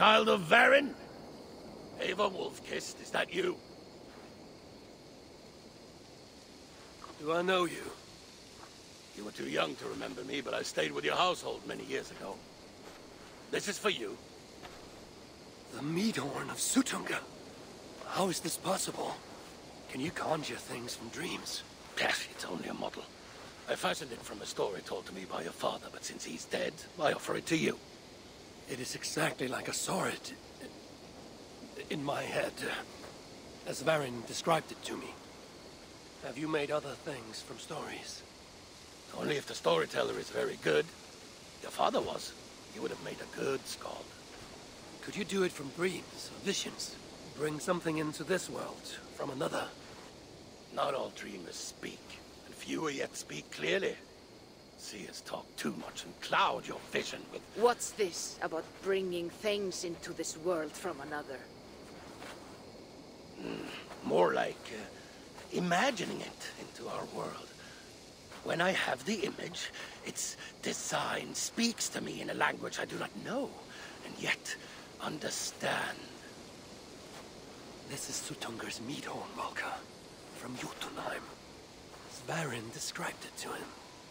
child of Varin? Ava Wolfkist, is that you? Do I know you? You were too young to remember me, but I stayed with your household many years ago. This is for you. The Meadhorn of Sutunga. How is this possible? Can you conjure things from dreams? Yes, it's only a model. I fashioned it from a story told to me by your father, but since he's dead, I offer it to you. It is exactly like I saw it in my head, as Varin described it to me. Have you made other things from stories? Only if the storyteller is very good. Your father was. He would have made a good skald. Could you do it from dreams or visions? Bring something into this world from another? Not all dreamers speak, and fewer yet speak clearly. Seers talk too much and cloud your vision with... What's this about bringing things into this world from another? More like imagining it into our world. When I have the image, its design speaks to me in a language I do not know, and yet understand. This is Sutungar's Meadhorn, Valka, from Jotunheim. Varin described it to him.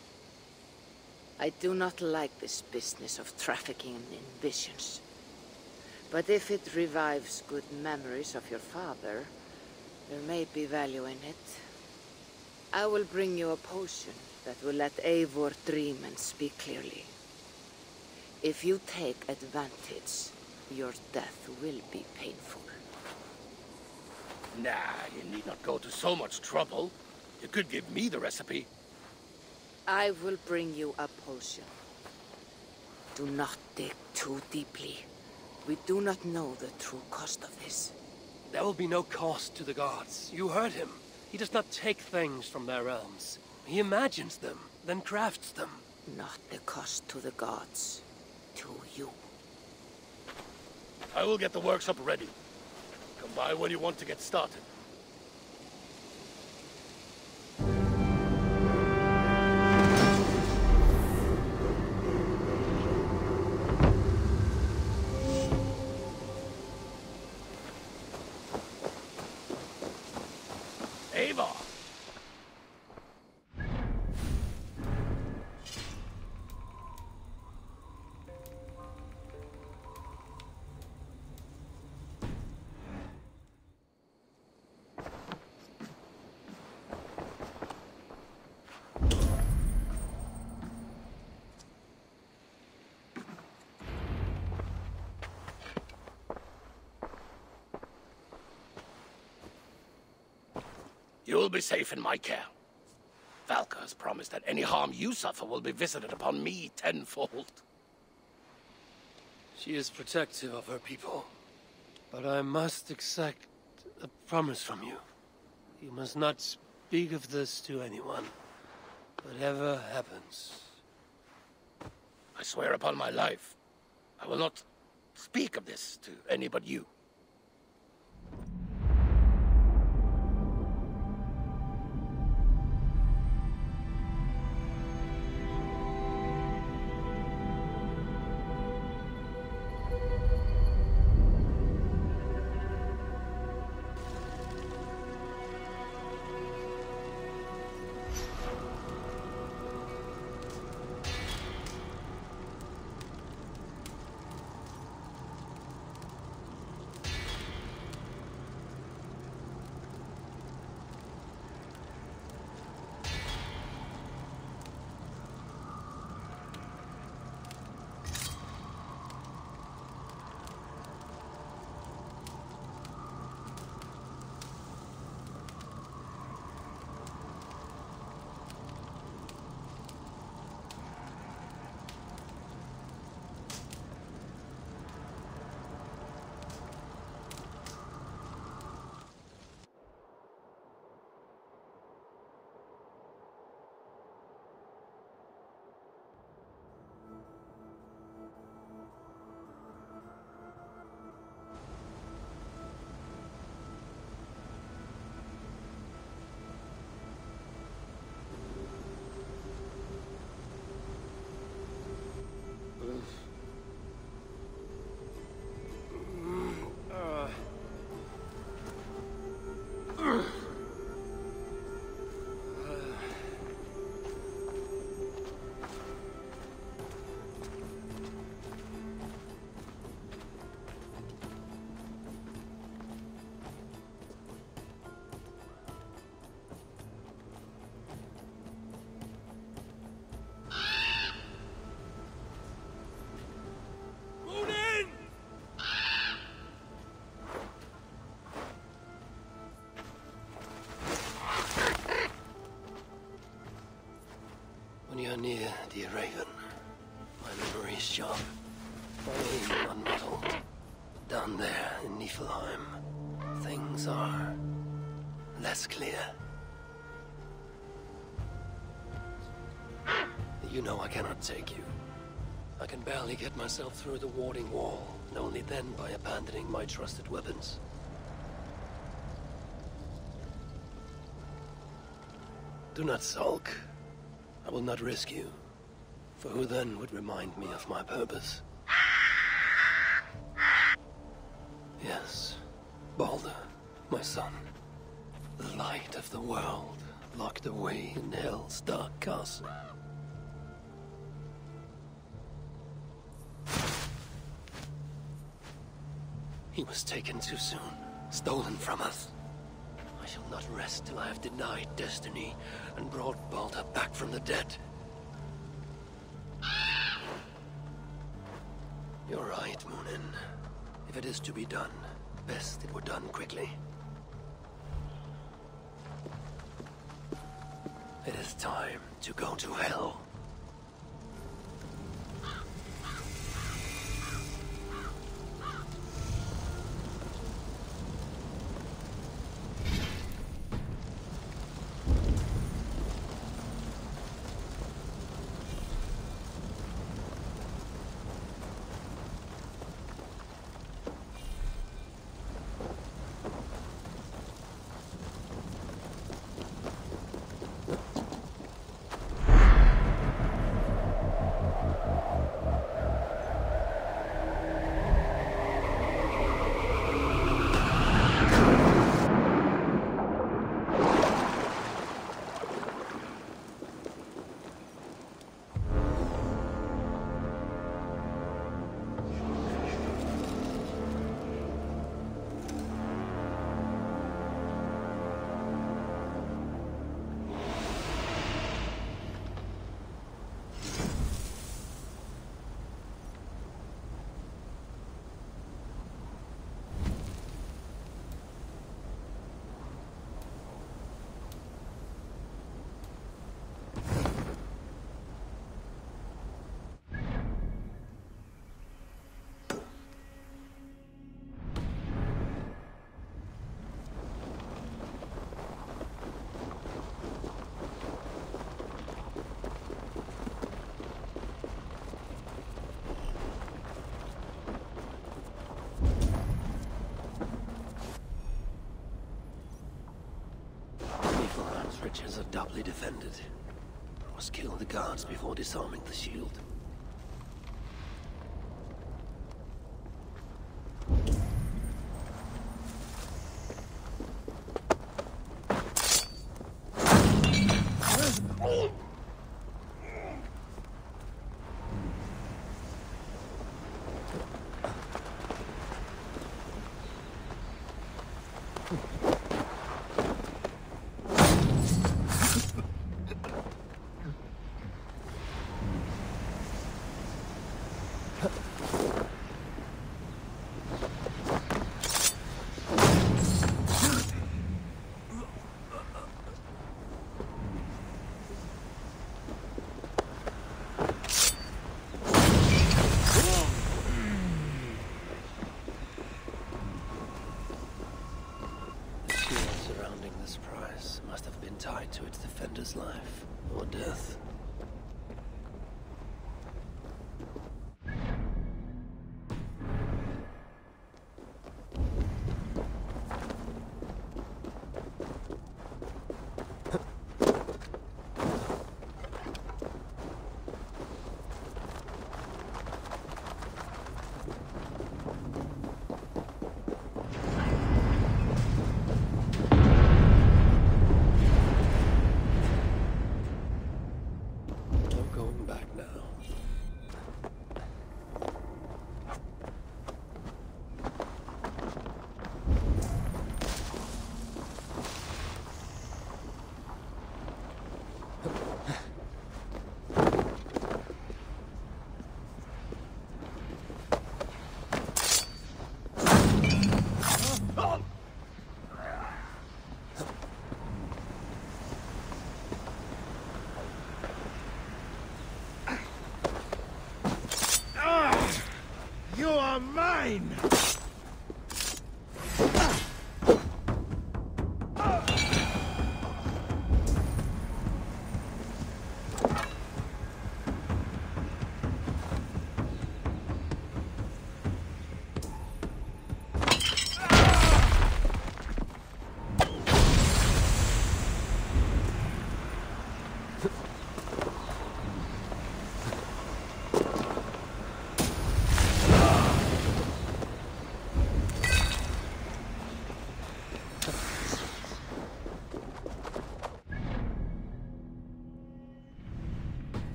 I do not like this business of trafficking in visions. But if it revives good memories of your father, there may be value in it. I will bring you a potion that will let Eivor dream and speak clearly. If you take advantage, your death will be painful. Nah, you need not go to so much trouble. You could give me the recipe. I will bring you a potion. Do not dig too deeply. We do not know the true cost of this. There will be no cost to the gods. You heard him. He does not take things from their realms. He imagines them, then crafts them. Not the cost to the gods. To you. I will get the workshop ready. Come by when you want to get started. Ava! You'll be safe in my care. Valka has promised that any harm you suffer will be visited upon me tenfold. She is protective of her people. But I must exact a promise from you. You must not speak of this to anyone. Whatever happens. I swear upon my life, I will not speak of this to any but you. are near Dear Raven. My memory's sharp. My aim unmuddled. Down there in Niflheim, things are less clear. You know I cannot take you. I can barely get myself through the warding wall, and only then by abandoning my trusted weapons. Do not sulk. I will not risk you. For who then would remind me of my purpose? Yes, Baldur, my son. The light of the world, locked away in Hell's dark castle. He was taken too soon, stolen from us. I shall not rest till I have denied destiny and brought Baldur back from the dead. You're right, Munin. If it is to be done, best it were done quickly. It is time to go to Hell. Riches are doubly defended. I must kill the guards before disarming the shield. Tied to its defender's life or death.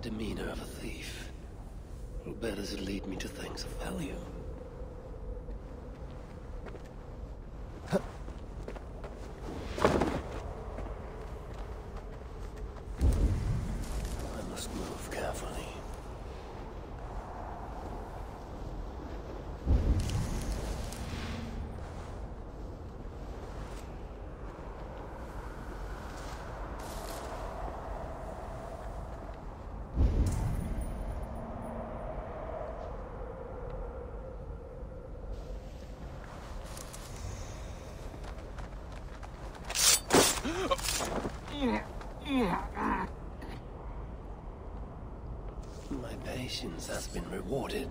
demeanor of a thief. Where does it lead me to things of value? I must move carefully. My patience has been rewarded.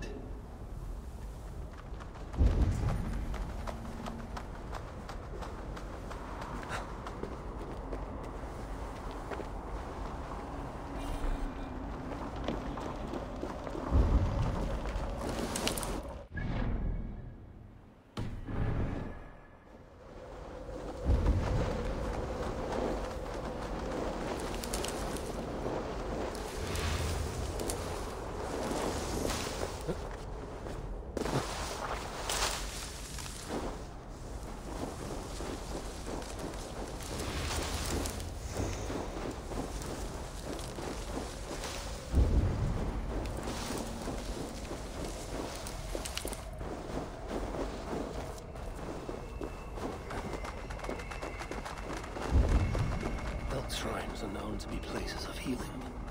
Shrines are known to be places of healing.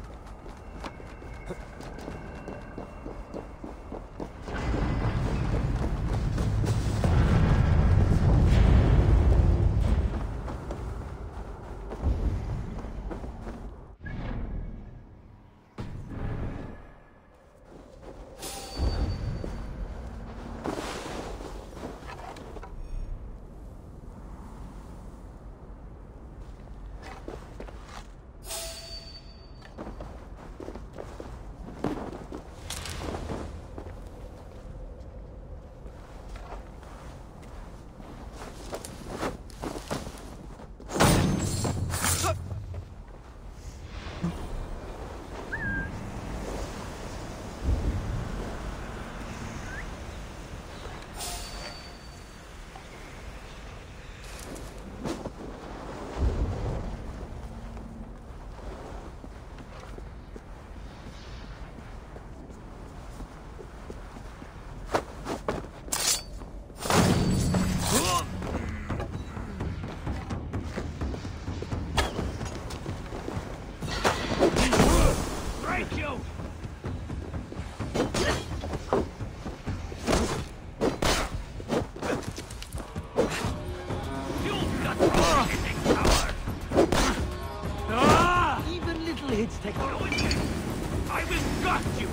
Hits take I will gut you!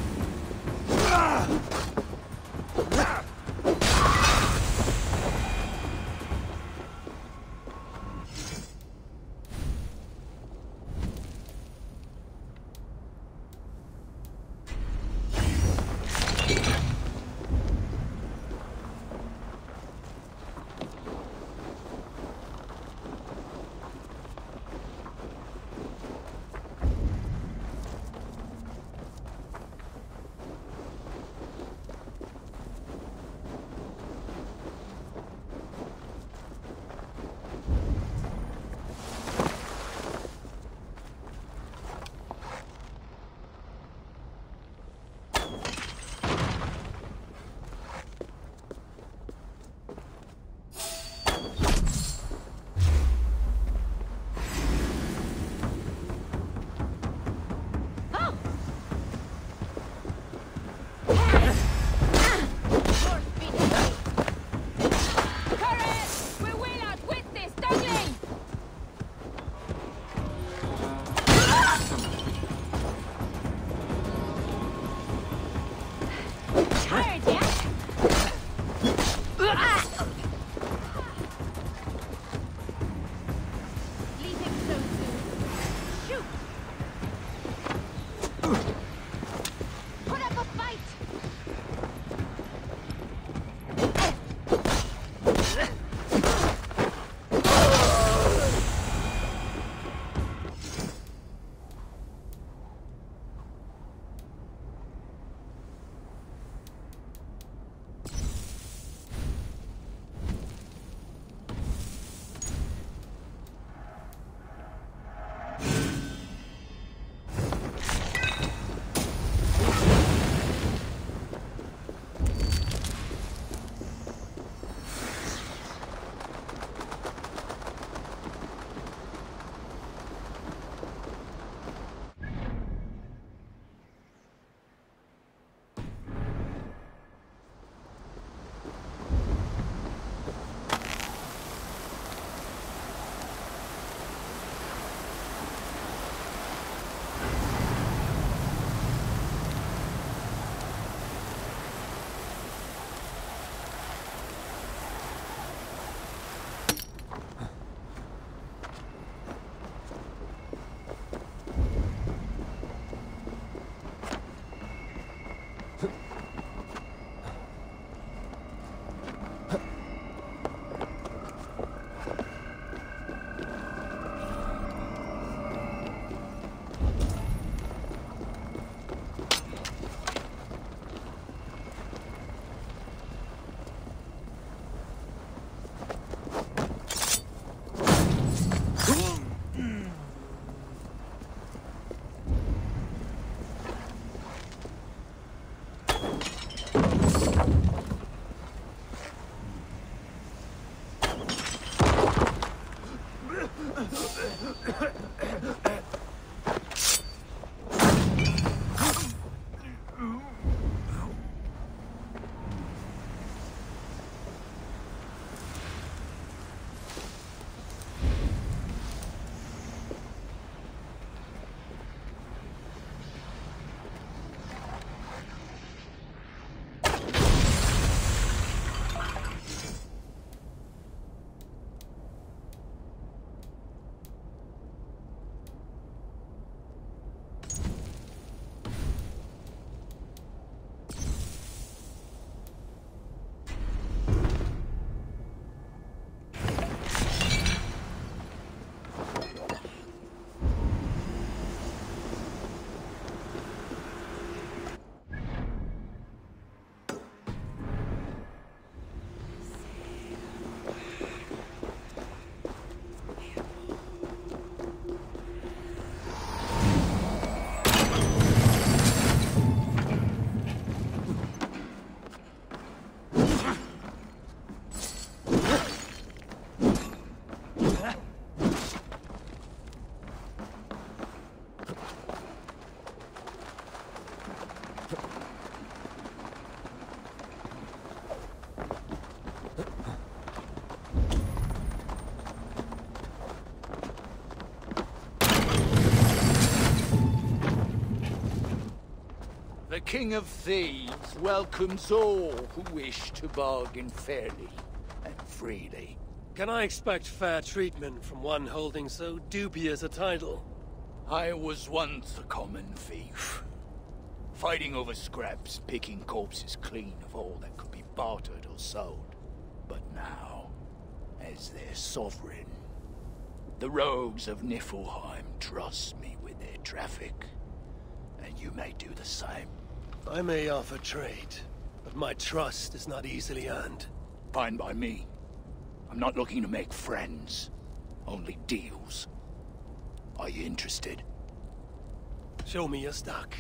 King of Thieves welcomes all who wish to bargain fairly and freely. Can I expect fair treatment from one holding so dubious a title? I was once a common thief, fighting over scraps, picking corpses clean of all that could be bartered or sold. But now, as their sovereign, the rogues of Niflheim trust me with their traffic, and you may do the same. I may offer trade, but my trust is not easily earned. Fine by me. I'm not looking to make friends, only deals. Are you interested? Show me your stock.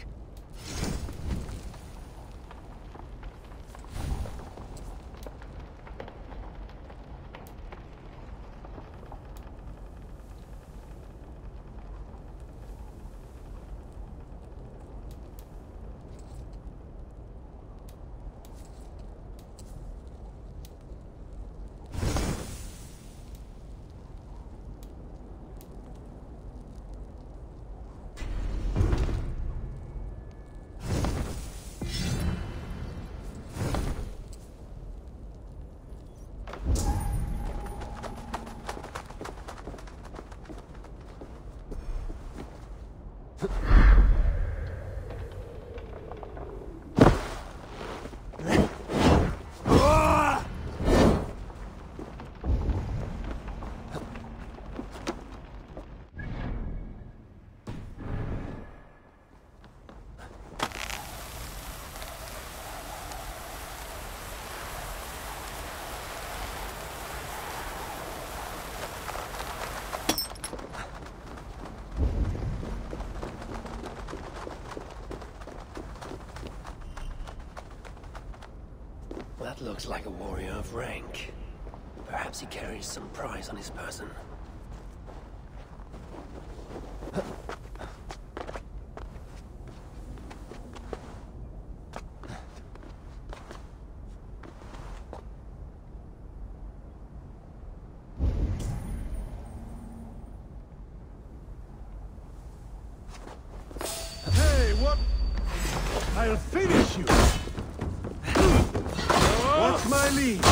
That looks like a warrior of rank. Perhaps he carries some prize on his person. Hey, what? I'll finish you! What's my lead?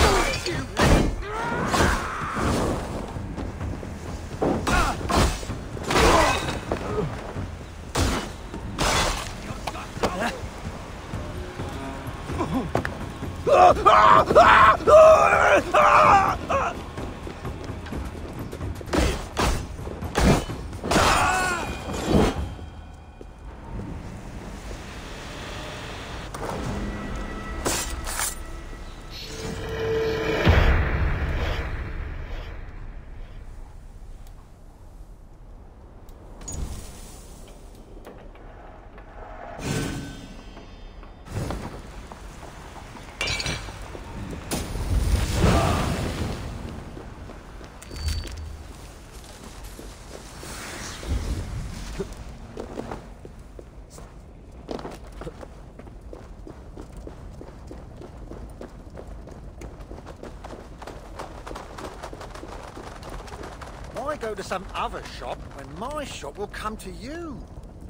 Why go to some other shop when my shop will come to you?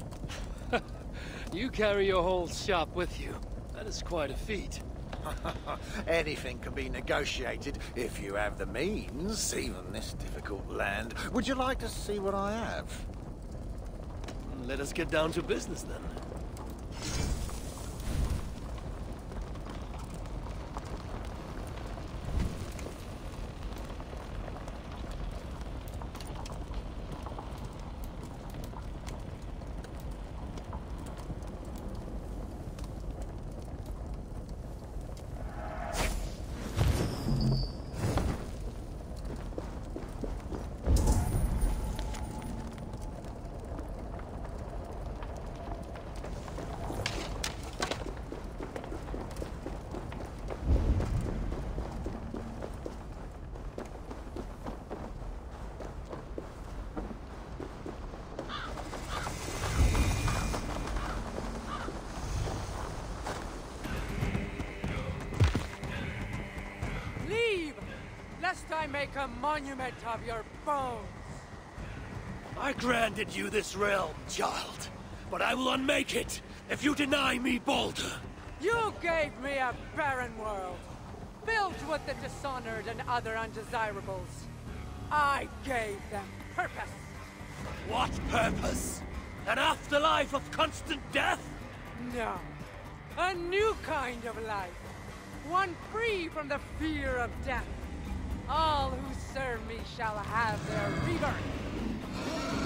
You carry your whole shop with you. That is quite a feat. Anything can be negotiated if you have the means, even this difficult land. Would you like to see what I have? Let us get down to business then. Lest I make a monument of your bones. I granted you this realm, child, but I will unmake it. if you deny me Baldur. You gave me a barren world, filled with the dishonored and other undesirables. I gave them purpose. What purpose? An afterlife of constant death? No. A new kind of life. One free from the fear of death. All who serve me shall have their rebirth.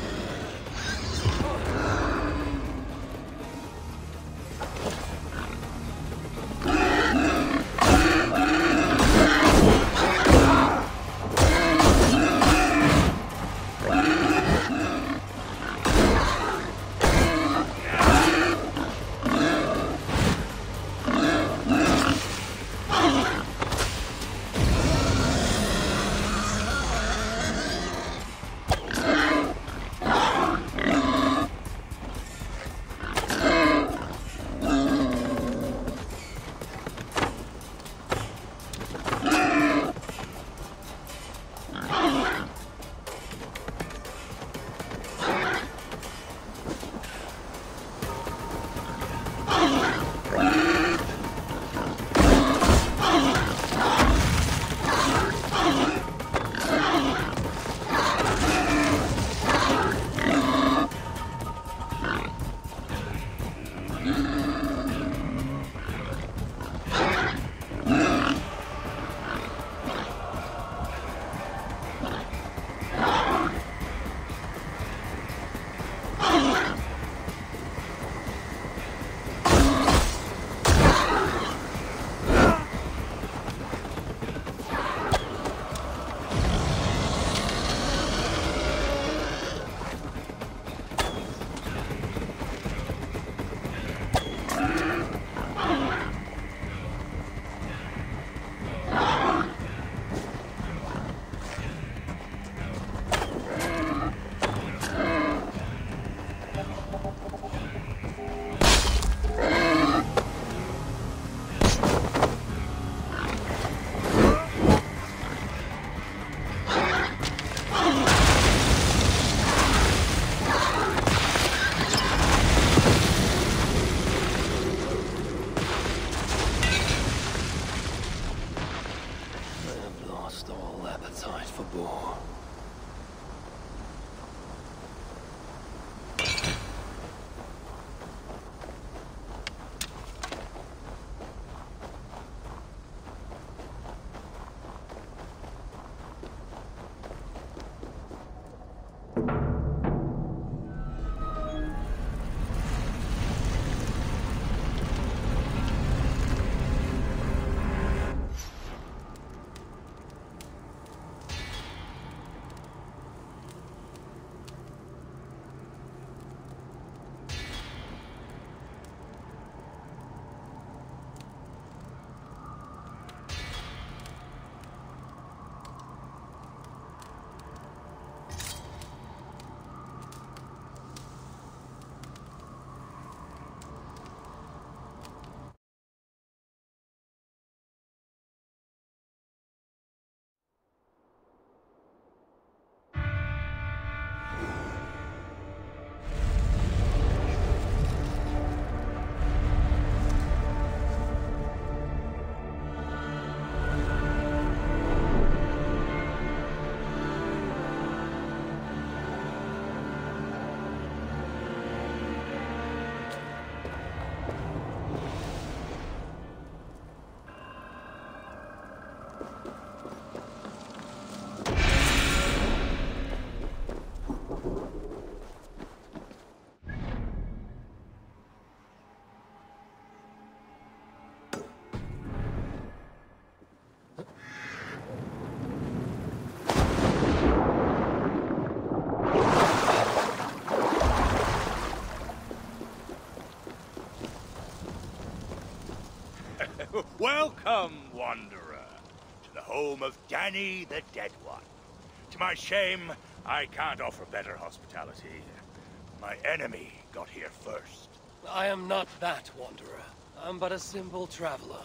Welcome, Wanderer, to the home of Danny the Dead One. To my shame, I can't offer better hospitality. My enemy got here first. I am not that, Wanderer. I'm but a simple traveler.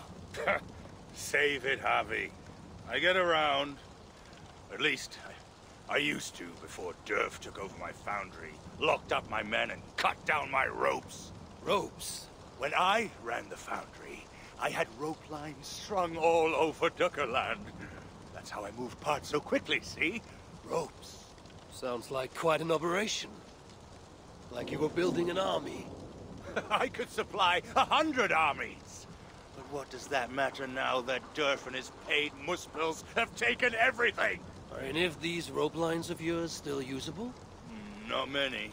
Save it, Javi. I get around. At least, I used to before Durf took over my foundry, locked up my men, and cut down my ropes. Ropes? When I ran the foundry, I had rope lines strung all over Duckerland. That's how I moved parts so quickly, see? Ropes. Sounds like quite an operation. Like you were building an army. I could supply 100 armies. But what does that matter now that Durf and his paid Muspels have taken everything? Are any of these rope lines of yours still usable? Not many.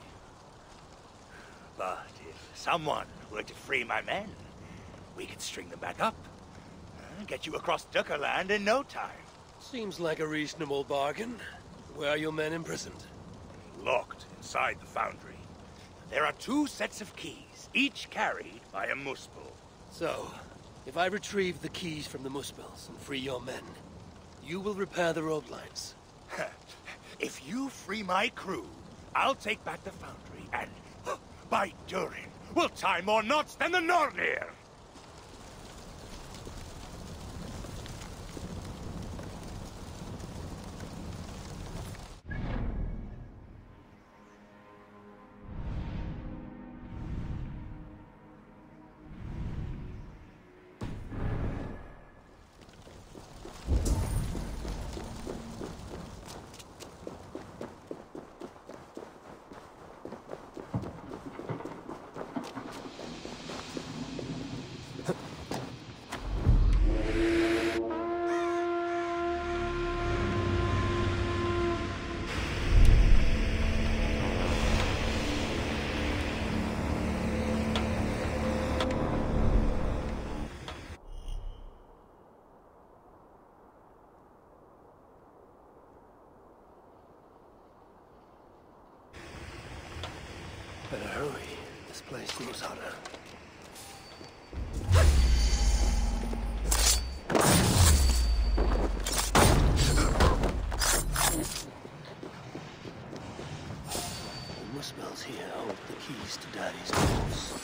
But if someone were to free my men, we could string them back up. Get you across Duckerland in no time. Seems like a reasonable bargain. Where are your men imprisoned? Locked inside the foundry. There are 2 sets of keys, each carried by a Muspel. So, if I retrieve the keys from the Muspels and free your men, you will repair the rope lines. If you free my crew, I'll take back the foundry and, by Durin, we'll tie more knots than the Nornir! Better hurry. This place seems hotter. The Muspels here hold the keys to Daddy's doors.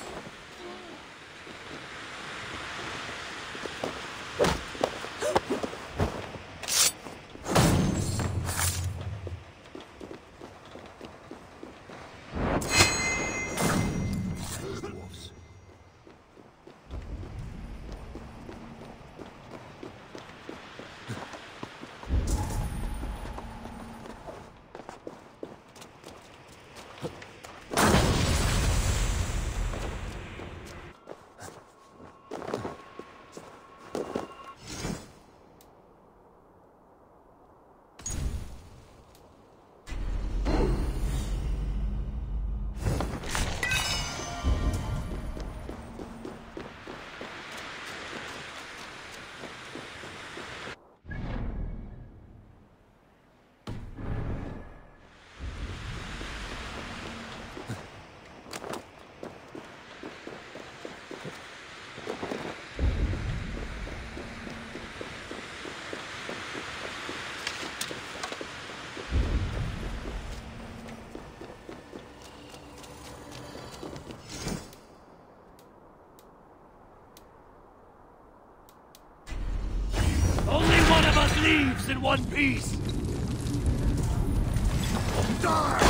Leaves in one piece! Die!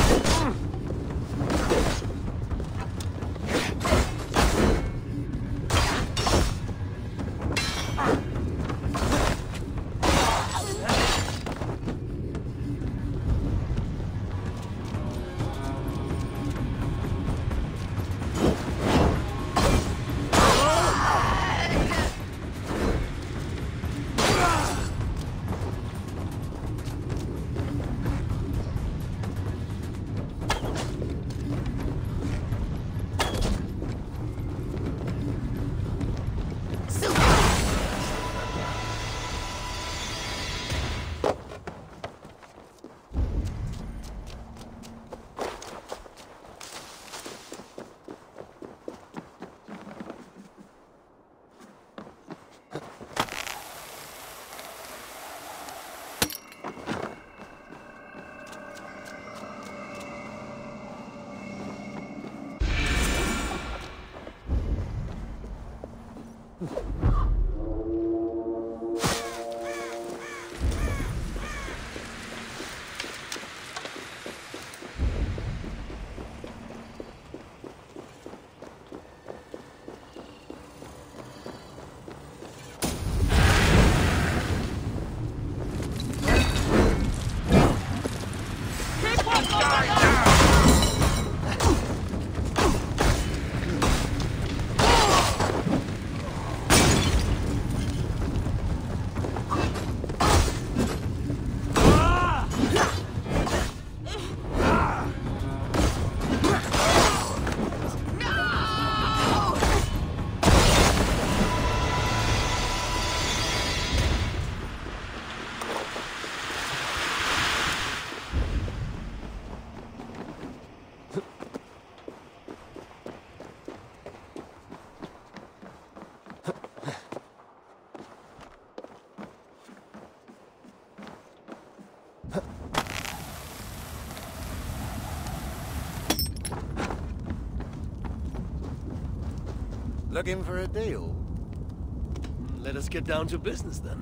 Looking for a deal? Let us get down to business then.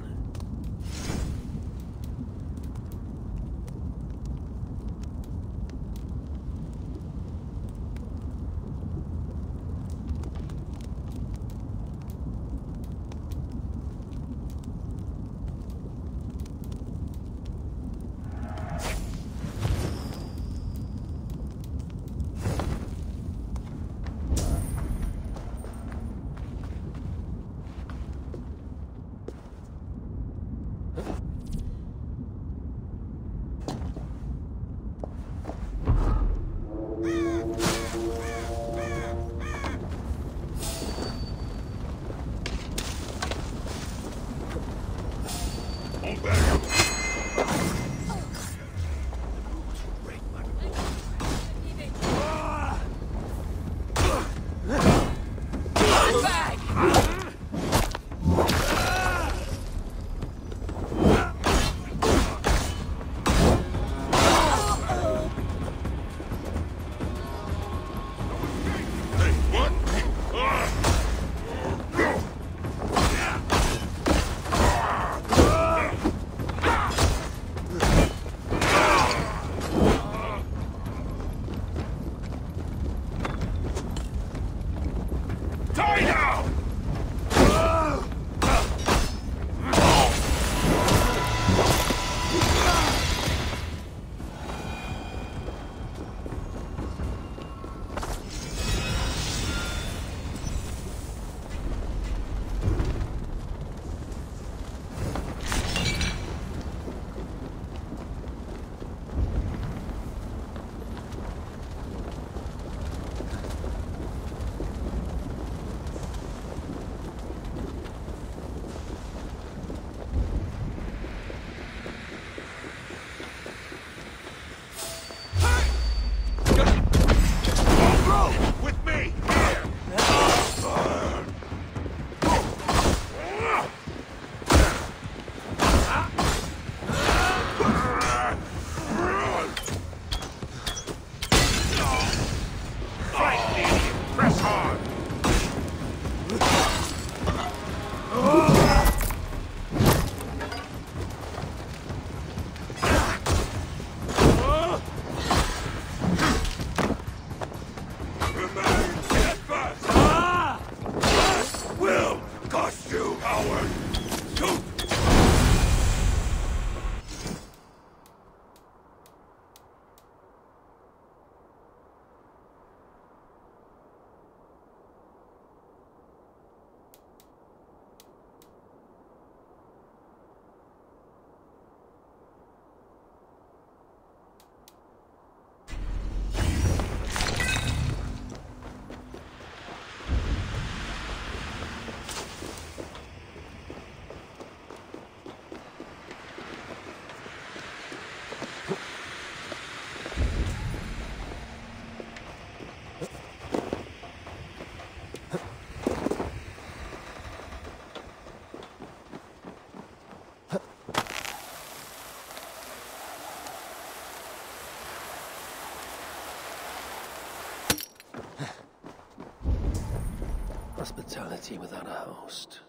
Hospitality without a host.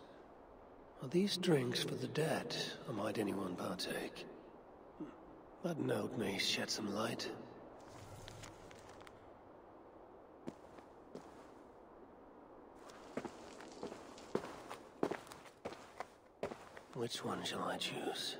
Are these drinks for the dead, or might anyone partake? That note may shed some light. Which one shall I choose?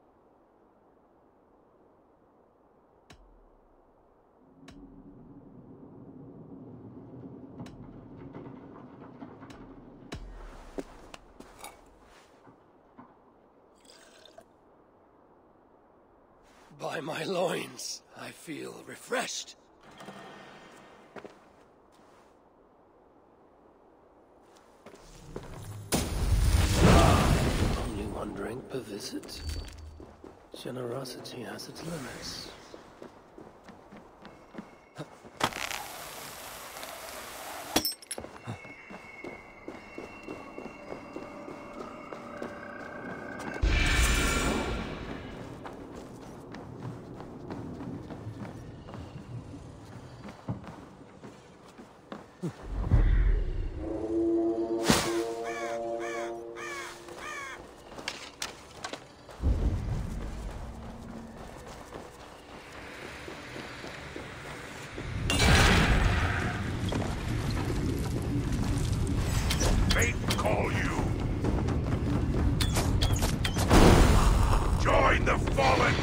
By my loins, I feel refreshed. Only one drink per visit. Generosity has its limits. Join the fallen!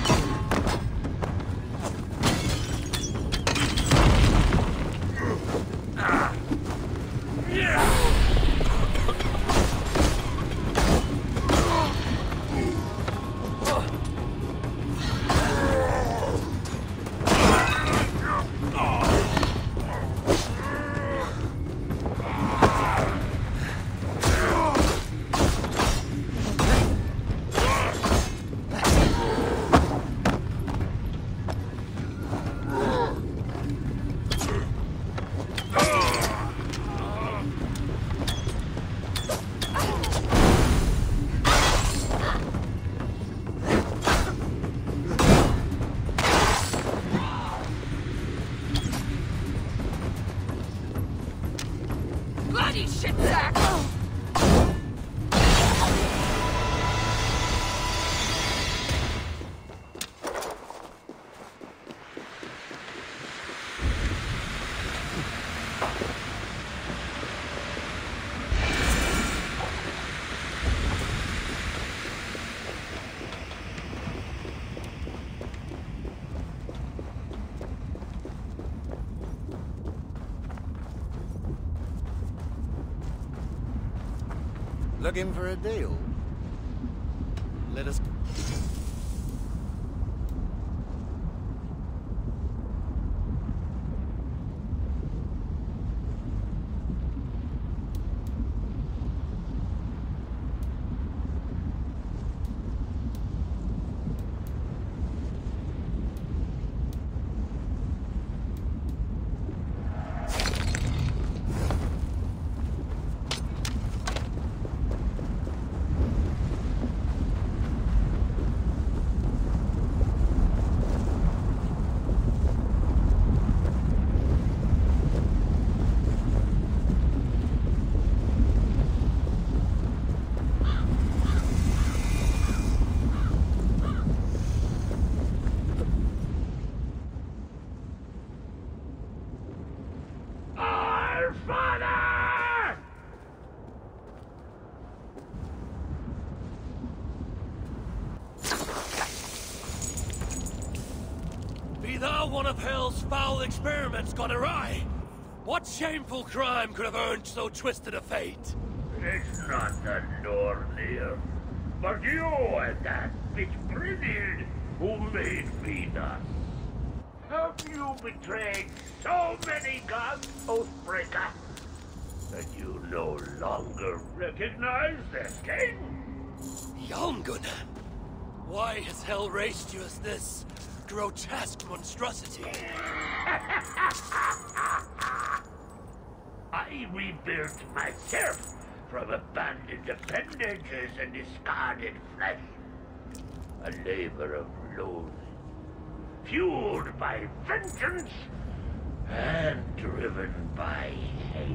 Bloody shit sack! Looking for a deal? Let us... Be thou one of hell's foul experiments gone awry? What shameful crime could have earned so twisted a fate? It's not the Nornir, but you and that bitch Brynhild who made me nuts. Have you betrayed so many gods, Oathbreaker, that you no longer recognize their king? Yongun! Why has hell raised you as this grotesque monstrosity? I rebuilt myself from abandoned appendages and discarded flesh. A labor of loathing, fueled by vengeance and driven by hate.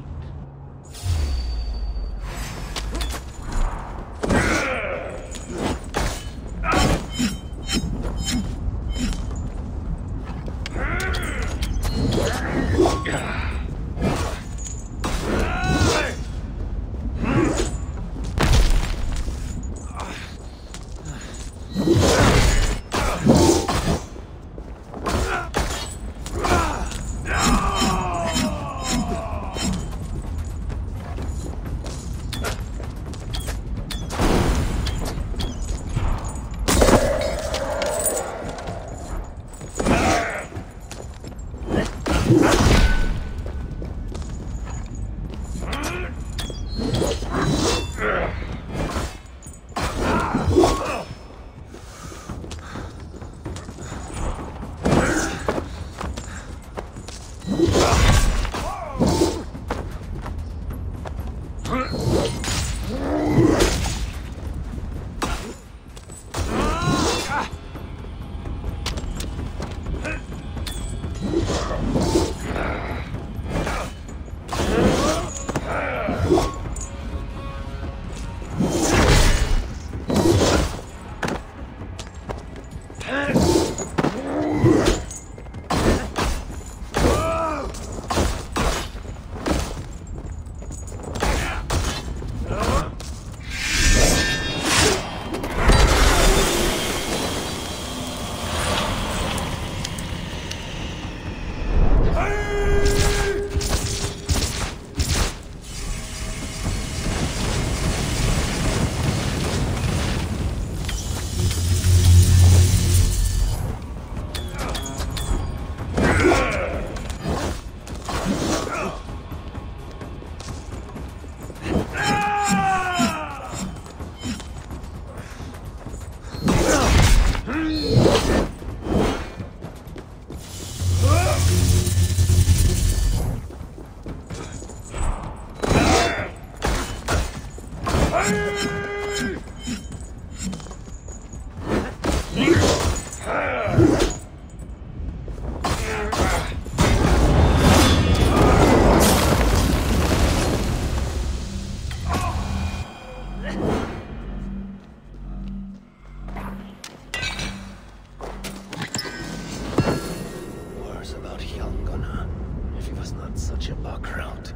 Worse about Hyangona, if he was not such a bughound.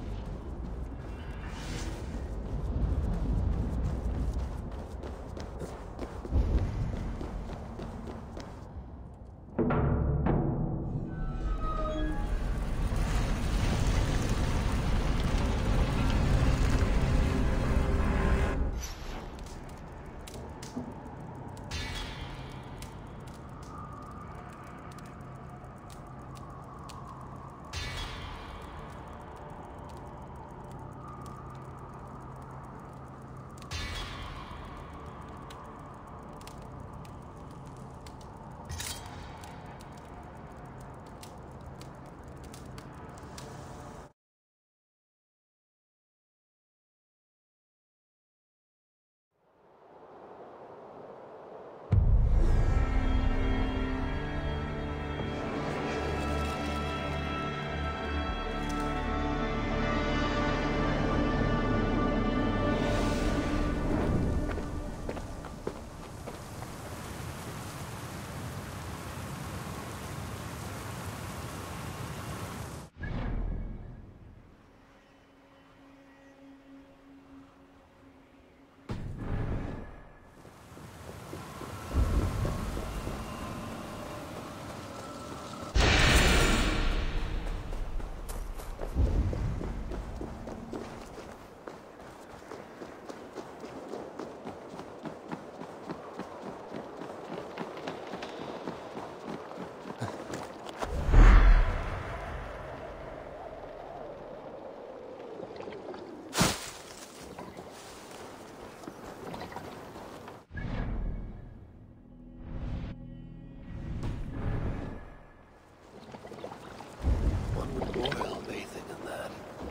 Oil bathing in that.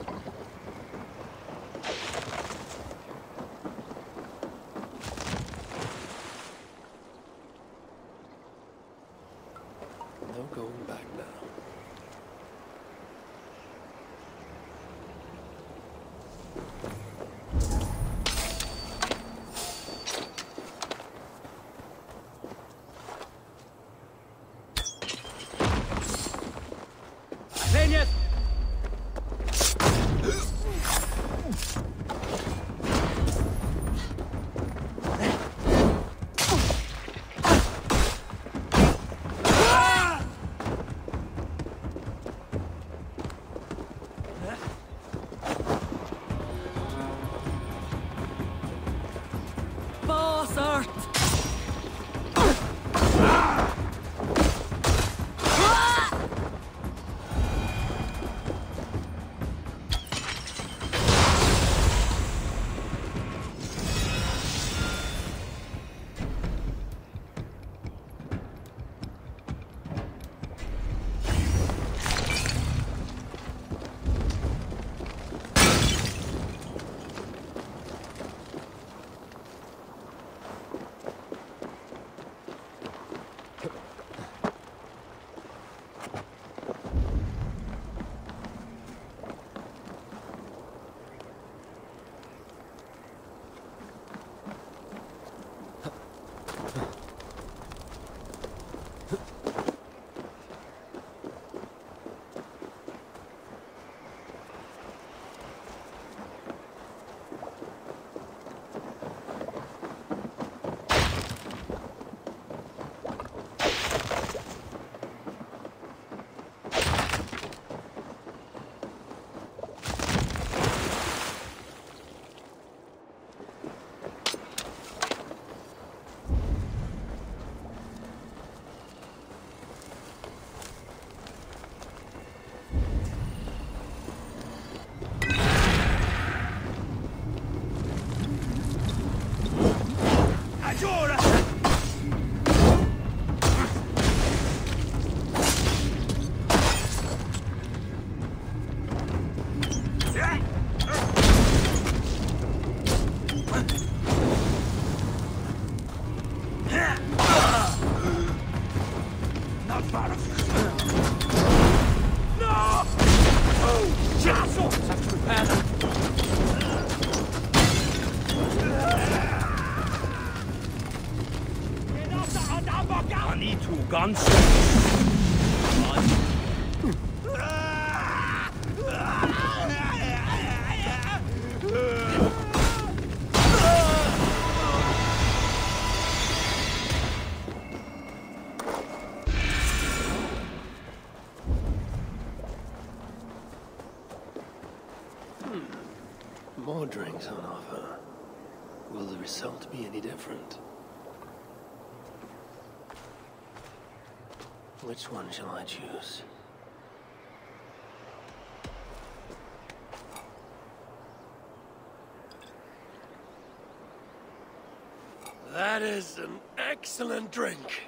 No going back now. Genius! Anitu Gansu. More drinks on offer. Will the result be any different? Which one shall I choose? That is an excellent drink.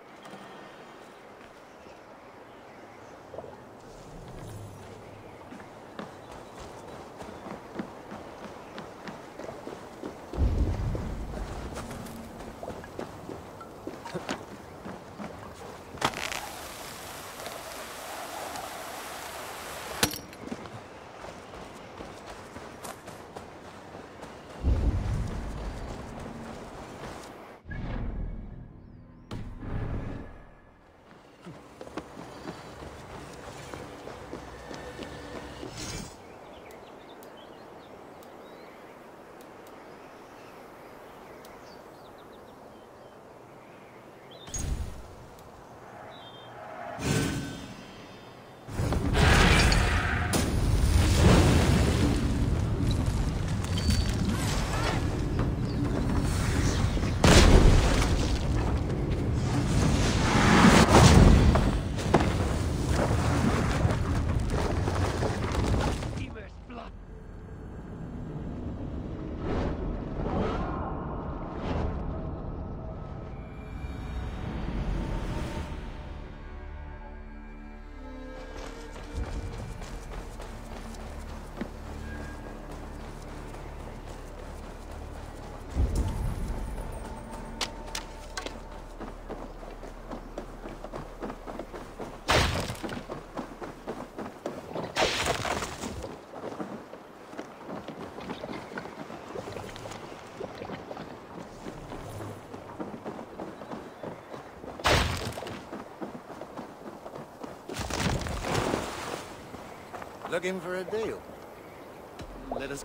Looking for a deal? Let us...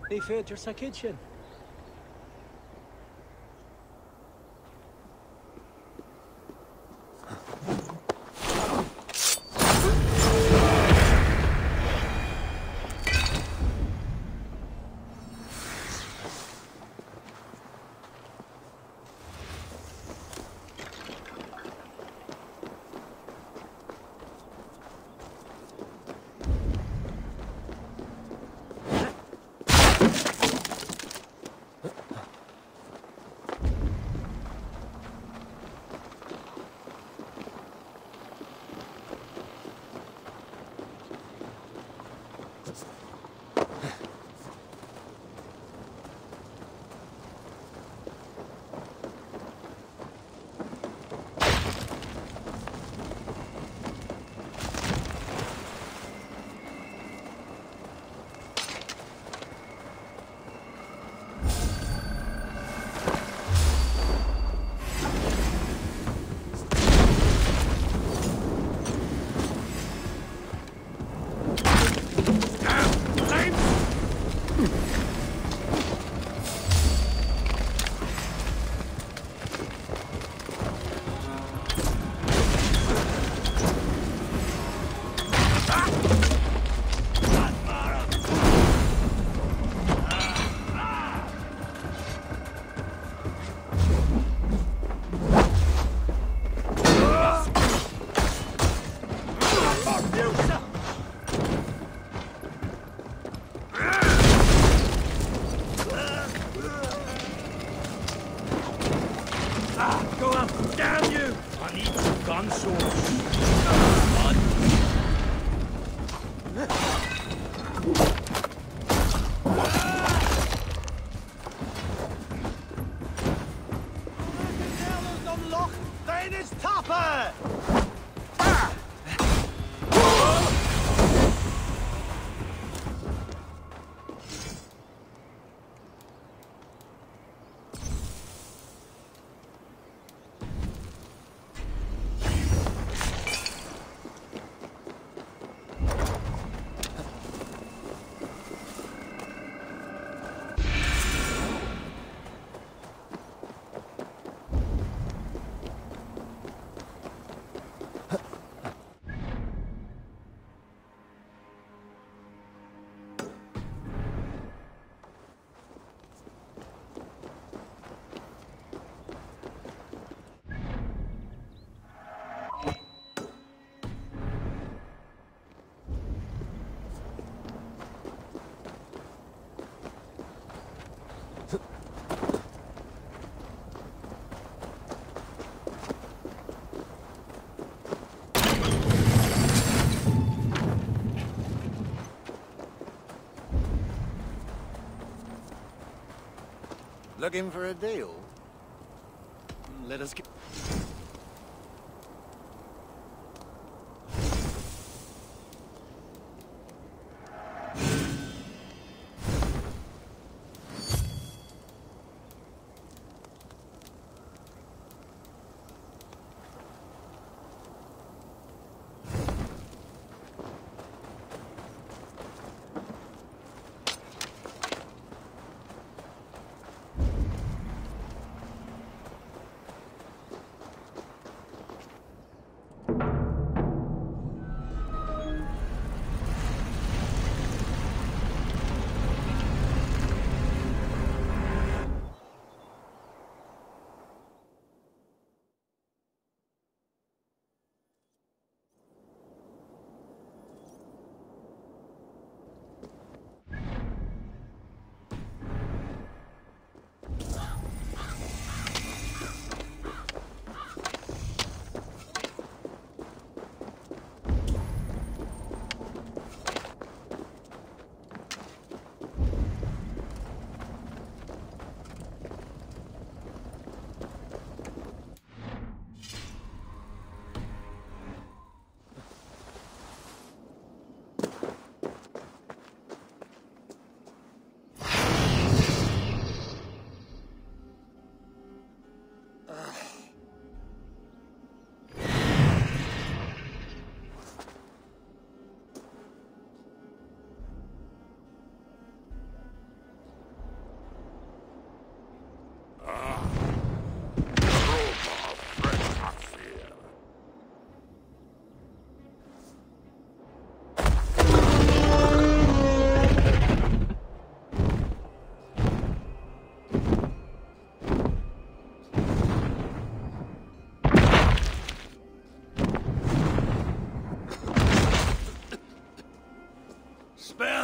They feared sa kitchen. Looking for a deal? Let us get...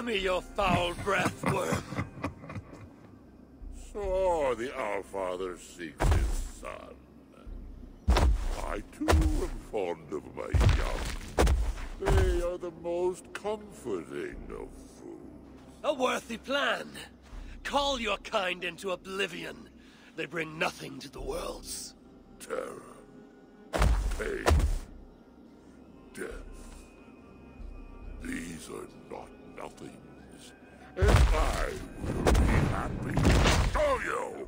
Spare me your foul breath, worm. So the Allfather seeks his son. I too am fond of my young. They are the most comforting of fools. A worthy plan. Call your kind into oblivion. They bring nothing to the worlds. Terror, pain, death. These are not nothings, and I will be happy to show you!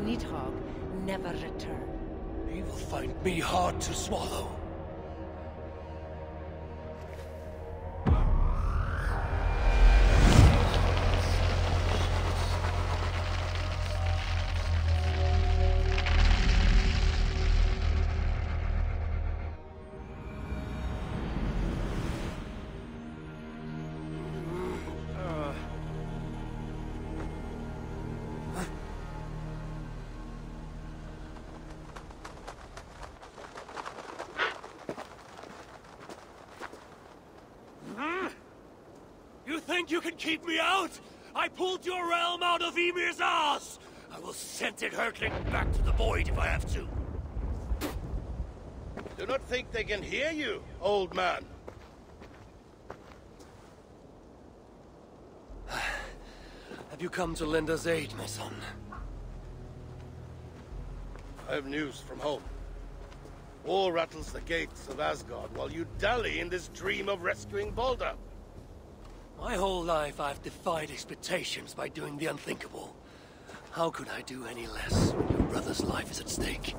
Nidhogg never return. He will find me hard to swallow. You think you can keep me out? I pulled your realm out of Ymir's ass! I will send it hurtling back to the void if I have to. Do not think they can hear you, old man. Have you come to lend us aid, my son? I have news from home. War rattles the gates of Asgard while you dally in this dream of rescuing Baldur. My whole life I've defied expectations by doing the unthinkable. How could I do any less when your brother's life is at stake?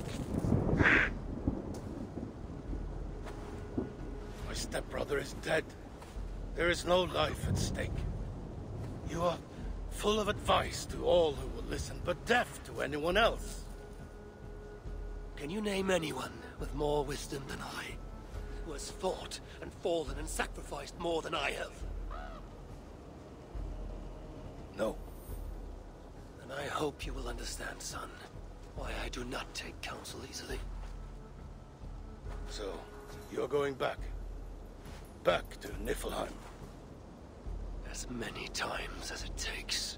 My stepbrother is dead. There is no life at stake. You are full of advice to all who will listen, but deaf to anyone else. Can you name anyone with more wisdom than I? Who has fought and fallen and sacrificed more than I have? No. And I hope you will understand, son, why I do not take counsel easily. So, you're going back? Back to Niflheim? As many times as it takes.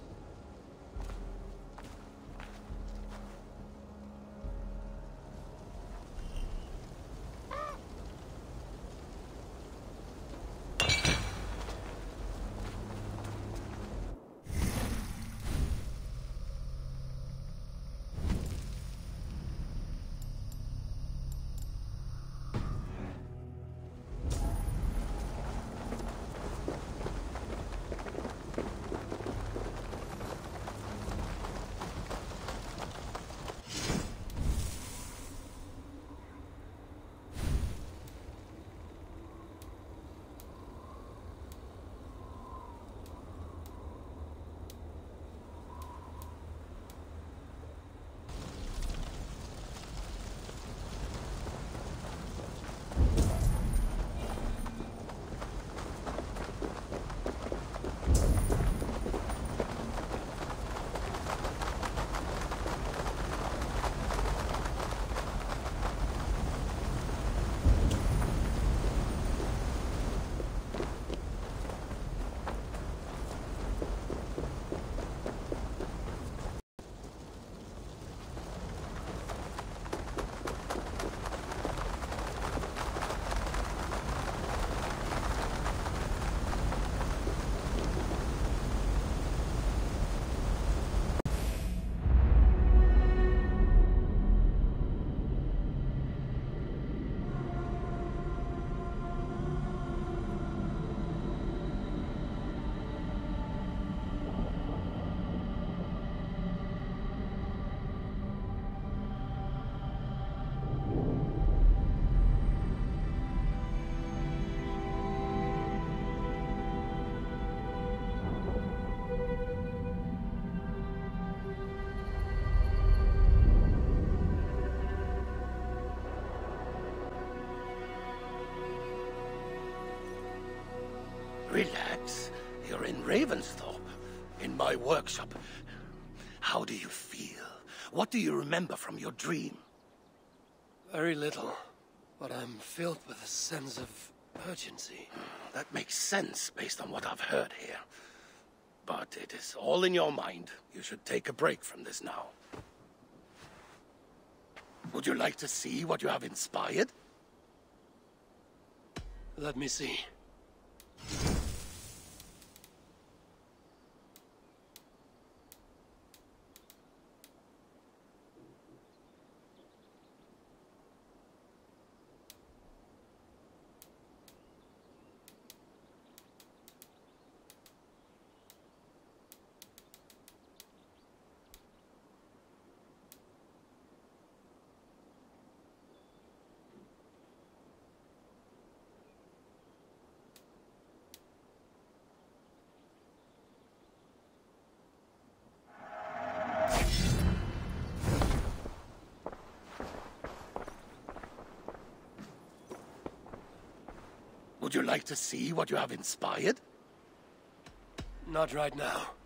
Relax. You're in Ravensthorpe, in my workshop. How do you feel? What do you remember from your dream? Very little, but I'm filled with a sense of urgency. That makes sense based on what I've heard here. But it is all in your mind. You should take a break from this now. Would you like to see what you have inspired? Let me see. Would you like to see what you have inspired? Not right now.